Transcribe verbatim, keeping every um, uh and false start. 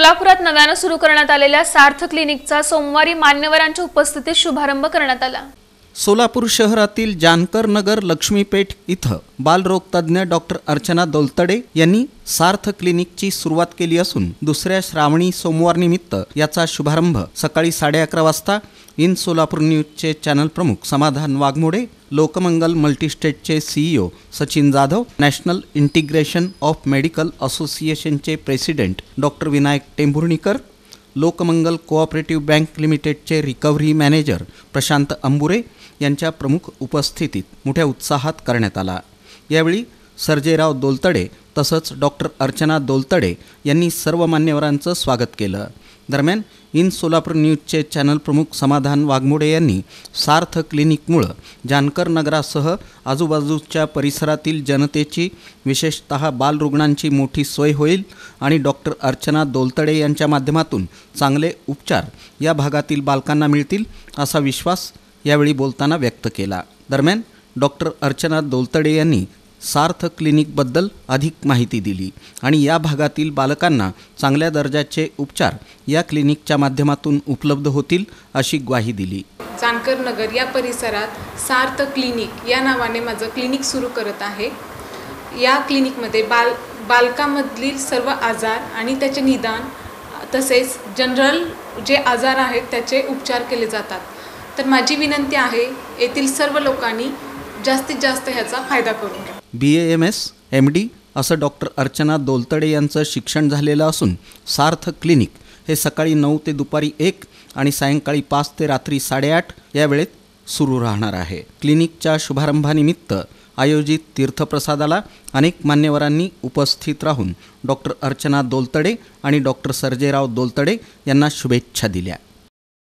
सोलापुरात नव्याने सुरू करण्यात आलेल्या सार्थ क्लिनिकचा सोमवारी मान्यवरांच्या उपस्थितीत शुभारंभ करण्यात आला। सोलापूर शहरातील जानकर नगर लक्ष्मीपेठ इथं बालरोग तज्ञ डॉक्टर अर्चना दोलतडे यांनी सार्थ क्लिनिकची सुरुवात केली असून दुसऱ्या श्रावणी सोमवार निमित्त याचा शुभारंभ सकाळी साडे अकरा वाजता इन सोलापूर न्यूजचे चॅनल प्रमुख समाधान वाघमोडे, लोकमंगल मल्टीस्टेटचे CEO Sachin Jadhav, national integration of medical असोसिएशनचे president doctor Vinayak Tembhurnikar, Lokmangal cooperative bank लिमिटेडचे रिकव्हरी मॅनेजर प्रशांत अंबुरे यांच्या प्रमुख उपस्थितीत मोठ्या उत्साहात करण्यात आला। यावेळी सर्जेराव दोलतडे तसंच डॉक्टर अर्चना दोलतडे यांनी सर्व मान्यवरांचं स्वागत केलं। दरम्यान इन सोलापूर न्यूजचे चॅनल प्रमुख समाधान वाघमोडे यांनी सार्थ क्लिनिकमुळे जानकर नगरासह आजूबाजूच्या परिसरातील जनतेची विशेषतः बालरुग्णांची मोठी सोय होईल आणि डॉक्टर अर्चना दोलतडे यांच्या माध्यमातून चांगले उपचार या भागातील बालकांना मिळतील असा विश्वास यावेळी बोलताना व्यक्त केला। दरम्यान डॉक्टर अर्चना दोलतडे यांनी सार्थ क्लिनिकबद्दल अधिक माहिती दिली आणि या भागातील बालकांना चांगल्या दर्जाचे उपचार या क्लिनिकच्या माध्यमातून उपलब्ध होतील अशी ग्वाही दिली। जानकर नगर या परिसरात सार्थ क्लिनिक या नावाने माझं क्लिनिक सुरू करत आहे। या क्लिनिकमध्ये बाल बालकांमधील सर्व आजार आणि त्याचे निदान तसेच जनरल जे आजार आहेत त्याचे उपचार केले जातात। तर माझी विनंती आहे येथील सर्व लोकांनी जास्तीत जास्त ह्याचा फायदा करून घ्या। B A M S M D असं डॉक्टर अर्चना दोलतडे यांचं शिक्षण झालेलं असून सार्थ क्लिनिक हे सकाळी नऊ ते दुपारी एक आणि सायंकाळी पाच ते रात्री साडेआठ या वेळेत सुरू राहणार आहे। क्लिनिकच्या शुभारंभानिमित्त आयोजित तीर्थप्रसादाला अनेक मान्यवरांनी उपस्थित राहून डॉक्टर अर्चना दोलतडे आणि डॉक्टर सर्जेराव दोलतडे यांना शुभेच्छा दिल्या।